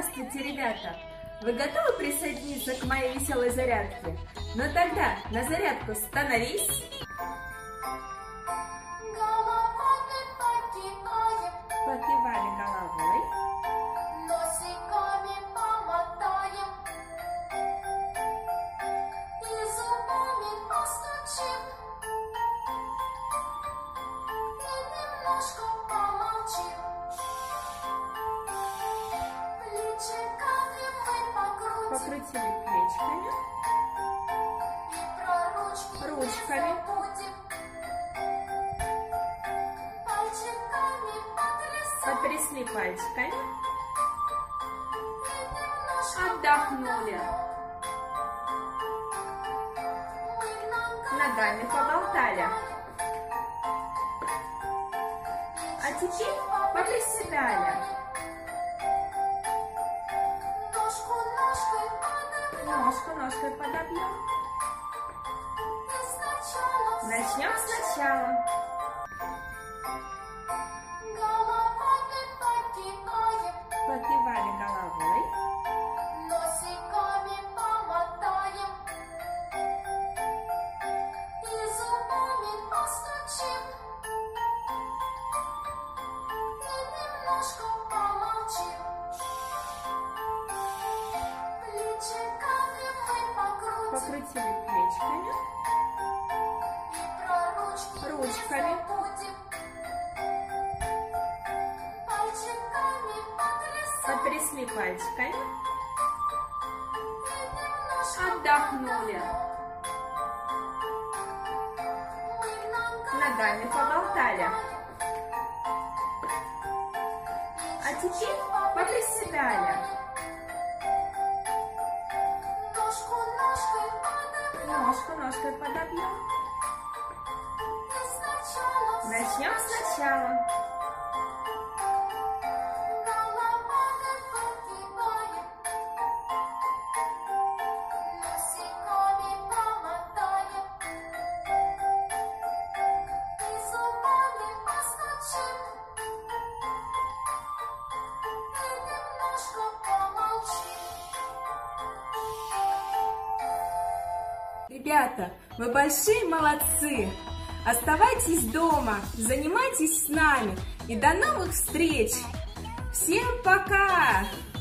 Здравствуйте, ребята! Вы готовы присоединиться к моей веселой зарядке? Но тогда на зарядку становись! Головами покиваем, Покивали головой, носиками помотаем и зубами постучим, и немножко помолчим. Плечиками мы покрутим покрутили плечиками, и про ручки ручками. не забудем. Пальчиками потрясли пальчиками, и немножко отдохнули, мы ногами поболтали. А теперь поприседали, ножку ножкой подобьем. ножку ножкой подобьем. И сначала Начнем сначала. головами покиваем, Покивали головой, носиками помотаем и зубами постучим, и немножко помолчим. Плечиками мы покрутим покрутили плечиками, и про ручки ручками. не забудем. Пальчиками потрясли пальчиками, и немножко отдохнули, мы ногами поболтали. А теперь поприседали, ножку ножкой подобьем. ножку ножкой подобьем. И сначала Начнем сначала. головами покиваем, носиками помотаем и зубами постучим, и немножко помолчим. Ребята, вы большие молодцы! Оставайтесь дома, занимайтесь с нами и до новых встреч! Всем пока!